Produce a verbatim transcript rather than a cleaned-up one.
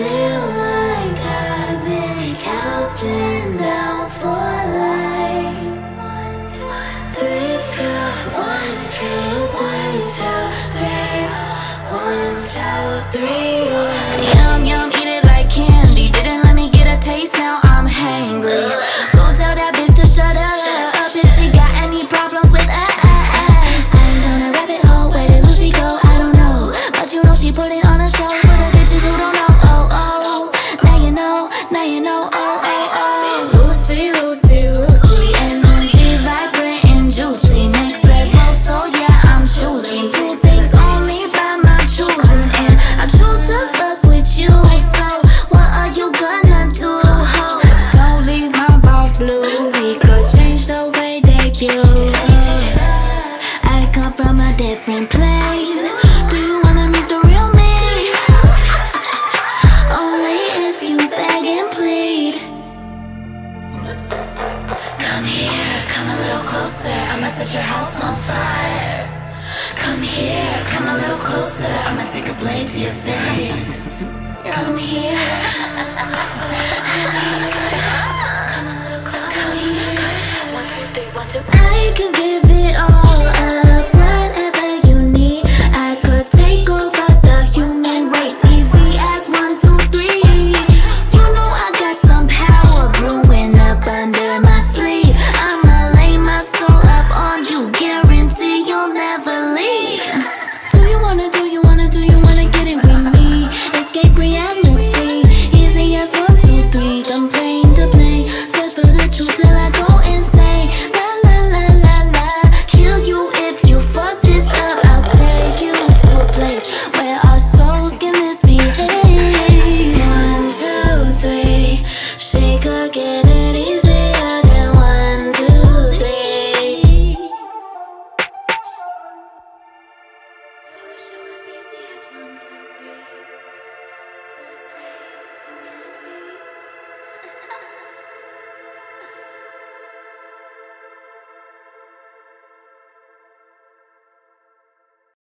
feels like I've been counting down for life. Three, four, one, two, one, two, three, one, two, three. Yum, yum, eat it like candy. Didn't let me get a taste, now I'm hangry. Go tell that bitch to shut up if she got any problems with us. I'm down a rabbit hole, where did Lucy go? I don't know, but you know she put it on a show for the bitches who don't know. Oh, oh, now you know, now you know. Oh, oh, oh. Lucy, Lucy, Lucy, energy vibrant and juicy. Next level, so yeah, I'm choosing. Do things only by my choosing, and I choose to fuck with you. So what are you gonna do, ho? Don't leave my balls blue. We could change the way they view. I come from a different plane. Do you wanna meet the real me? Only if you beg and plead. Come here, come a little closer. I'ma set your house on fire. Come here, come a little closer. I'ma take a blade to your face. Come here, come here, come a little closer. Come here. I can give